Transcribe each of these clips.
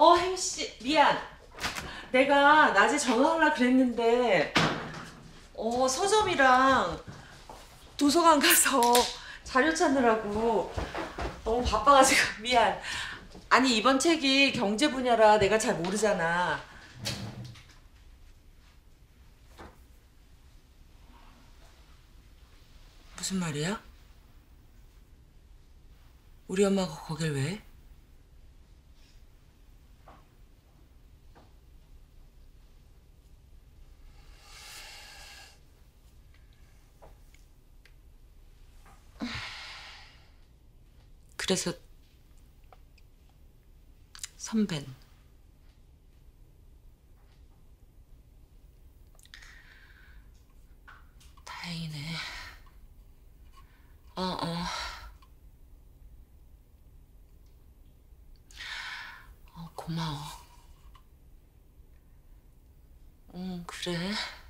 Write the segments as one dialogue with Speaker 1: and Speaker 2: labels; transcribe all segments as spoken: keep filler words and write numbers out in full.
Speaker 1: 어, 혜미씨, 미안. 내가 낮에 전화하려고 그랬는데 어, 서점이랑 도서관 가서 자료 찾느라고 너무 바빠가지고 미안. 아니, 이번 책이 경제 분야라 내가 잘 모르잖아. 무슨 말이야? 우리 엄마가 거길 왜 해? 그래서 선배는? 다행이네. 어, 어. 어, 고마워. 응, 그래.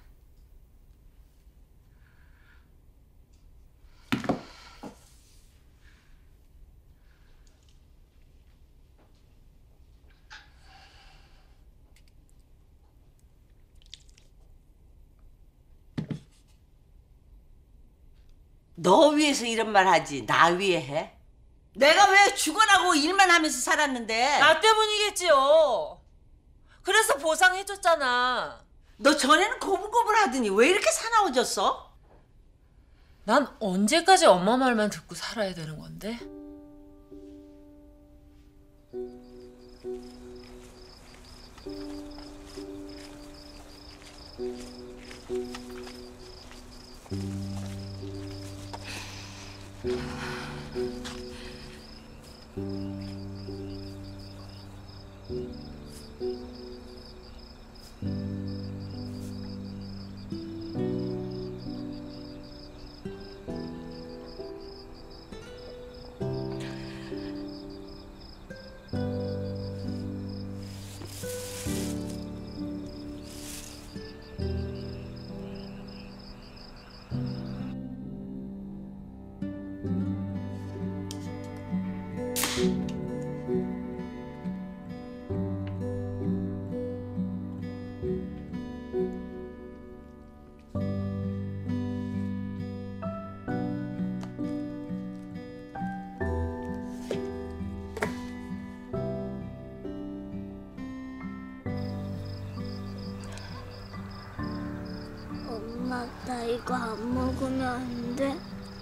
Speaker 2: 너 위해서 이런 말 하지 나 위해 해? 내가 왜 죽어나고 일만 하면서 살았는데?
Speaker 1: 나 때문이겠지요. 그래서 보상해줬잖아.
Speaker 2: 너 전에는 고분고분 하더니 왜 이렇게 사나워졌어?
Speaker 1: 난 언제까지 엄마 말만 듣고 살아야 되는 건데?
Speaker 3: 엄마, 나 이거 안 먹으면 안 돼?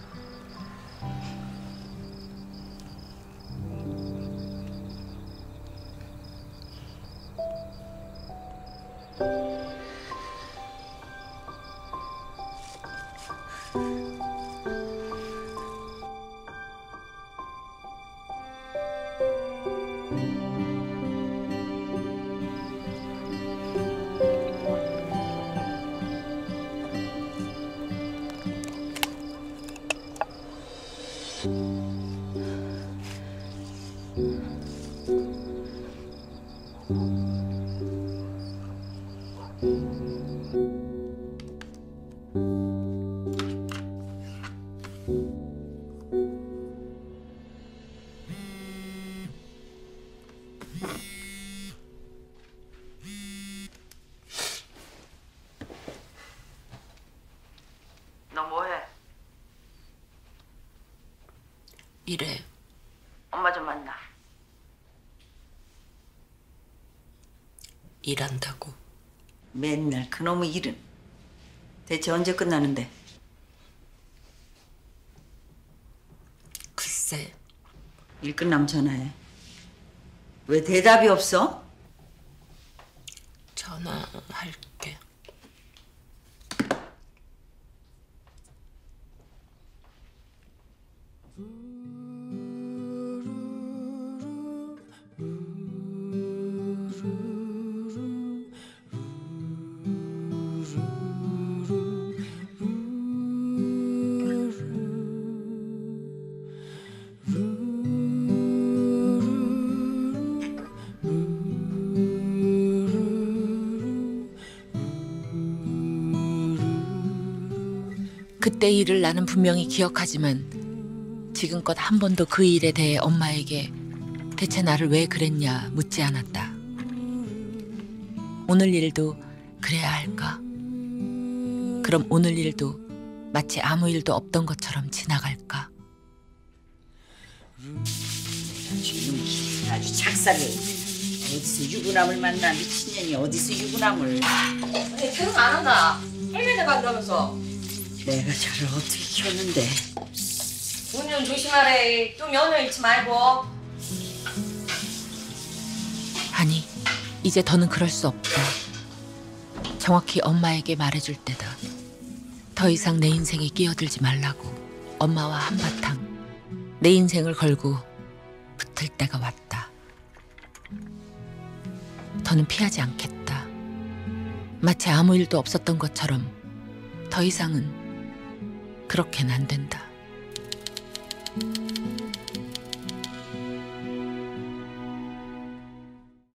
Speaker 2: 너 뭐해?
Speaker 1: 이래.
Speaker 2: 엄마 좀 만나.
Speaker 1: 일한다고.
Speaker 2: 맨날 그놈의 일은 대체 언제 끝나는데?
Speaker 1: 글쎄.
Speaker 2: 일 끝나면 전화해. 왜 대답이 없어?
Speaker 1: 전화할게. 그때 일을 나는 분명히 기억하지만 지금껏 한 번도 그 일에 대해 엄마에게 대체 나를 왜 그랬냐 묻지 않았다. 오늘 일도 그래야 할까? 그럼 오늘 일도 마치 아무 일도 없던 것처럼 지나갈까?
Speaker 2: 이놈이 아주 작살을. 어디서 유부남을 만나. 미친년이 어디서 유부남을.
Speaker 4: 아니 결혼 안 한다. 헬멧에 간다면서.
Speaker 2: 내가 저를 어떻게 키웠는데.
Speaker 4: 운전 조심하래. 또 면허 잃지 말고.
Speaker 1: 아니, 이제 더는 그럴 수 없다. 정확히 엄마에게 말해줄 때다. 더 이상 내 인생에 끼어들지 말라고 엄마와 한바탕 내 인생을 걸고 붙을 때가 왔다. 더는 피하지 않겠다. 마치 아무 일도 없었던 것처럼 더 이상은 그렇게는 안 된다.